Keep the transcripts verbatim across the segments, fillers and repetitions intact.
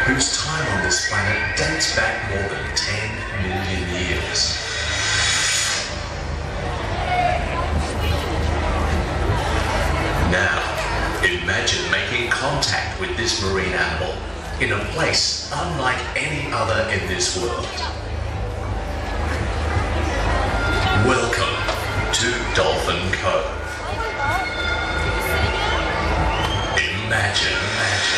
whose time on this planet dates back more than ten million years. Now, imagine making contact with this marine animal in a place unlike any other in this world. Welcome to Dolphin Cove. Imagine, imagine.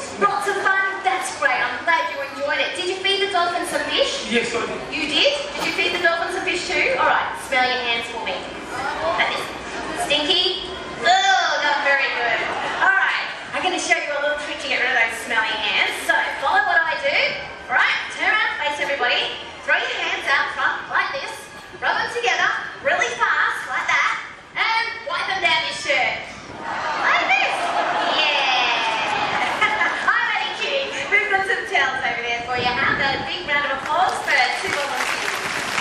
Lots of fun? That's great. I'm glad you enjoyed it. Did you feed the dolphins some fish? Yes, I did. You did? Did you feed the dolphins some fish too? All right, smell your hands for me. That is stinky. Oh, not very good. All right, I'm going to show you a little trick to get rid of those smelly hands. So follow what I do. All right, turn around, face everybody. Throw your hands out front like this. Rub them together really fast like that. And wipe them down your shirt. Like this. Yeah. I'm only kidding. We've got some towels over there for you. How about a big round of applause for two volunteers?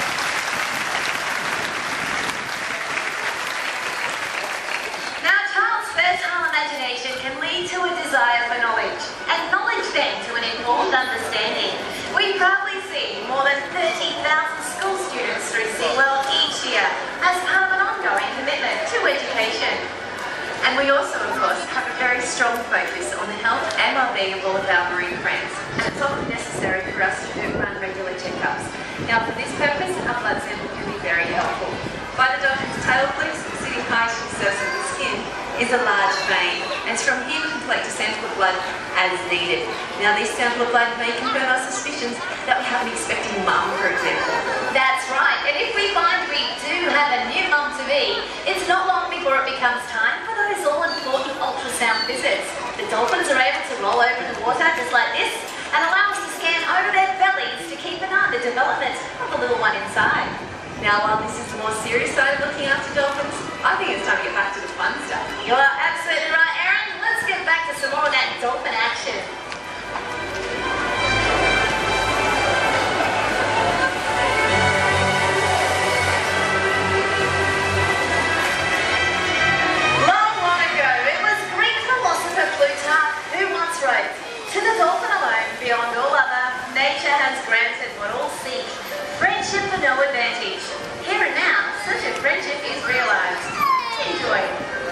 Now, a child's fertile imagination can lead to a desire for knowledge, and knowledge then to an informed understanding. We proudly see more than thirty thousand school students through SeaWorld each year as part of an ongoing commitment to education. And we also, of course, have a very strong focus on the health and well-being of all of our marine friends. And it's often necessary for us to run regular checkups. Now, for this purpose, a blood sample can be very helpful. By the dolphin's tail flukes, sitting high to the surface of the skin, is a large vein, and it's from here we can collect a sample of blood as needed. Now, this sample of blood may confirm our suspicions that we have an expecting mum, for example. That's right, and if we find we do have a new mum to be, it's not long before it becomes time for those all-important ultrasound visits. The dolphins are able to roll over the water just like this and allow us to scan over their bellies to keep an eye on the development of the little one inside. Now, while this is the more serious side of looking after dolphins, I think it's time to get back to the fun stuff. You are absolutely right, Erin. Let's get back to some more of that dolphin action. Long, long ago, it was Greek philosopher Plutarch who once wrote, "To the dolphin alone, beyond all other, nature has granted what all seek. Friendship for no advantage. Here and now, such a friendship is realised." Enjoy.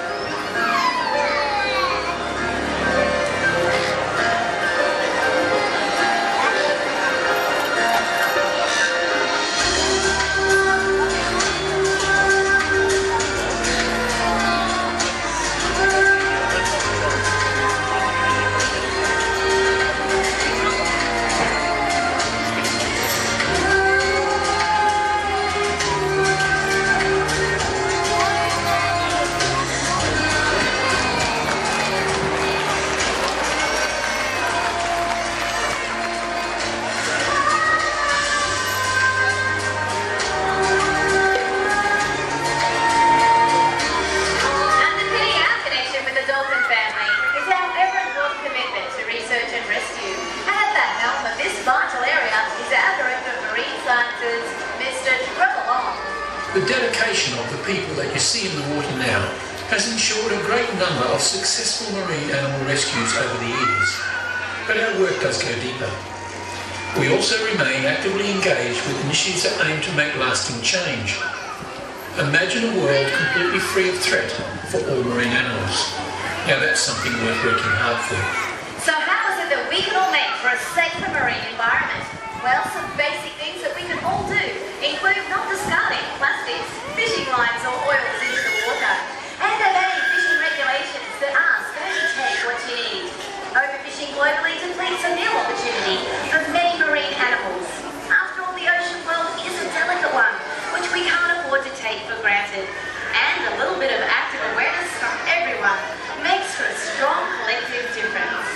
The dedication of the people that you see in the water now has ensured a great number of successful marine animal rescues over the years. But our work does go deeper. We also remain actively engaged with initiatives that aim to make lasting change. Imagine a world completely free of threat for all marine animals. Now that's something worth working hard for. So how is it that we can all make for a safer marine environment? Well, some basic things that we can all do include not discarding plastics, fishing lines or oils into the water, and obeying fishing regulations that ask only take what you need. Overfishing globally depletes a meal opportunity for many marine animals. After all, the ocean world is a delicate one, which we can't afford to take for granted. And a little bit of active awareness from everyone makes for a strong collective difference.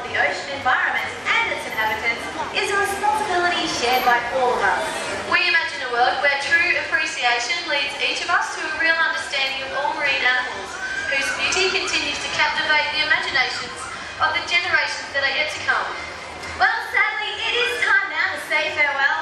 the ocean environment and its inhabitants is a responsibility shared by all of us. We imagine a world where true appreciation leads each of us to a real understanding of all marine animals, whose beauty continues to captivate the imaginations of the generations that are yet to come. Well, sadly, it is time now to say farewell.